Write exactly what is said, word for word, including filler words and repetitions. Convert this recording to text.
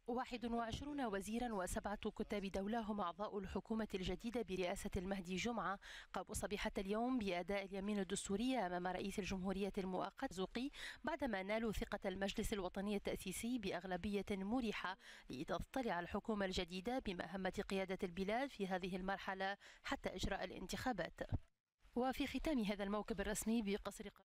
واحد وعشرون وزيرا وسبعة كتاب دولة هم أعضاء الحكومة الجديدة برئاسة المهدي جمعة قاموا صبيحة اليوم بأداء اليمين الدستورية أمام رئيس الجمهورية المؤقت زوقي بعدما نالوا ثقة المجلس الوطني التأسيسي بأغلبية مريحة لتضطلع الحكومة الجديدة بمهمة قيادة البلاد في هذه المرحلة حتى إجراء الانتخابات. وفي ختام هذا الموكب الرسمي بقصر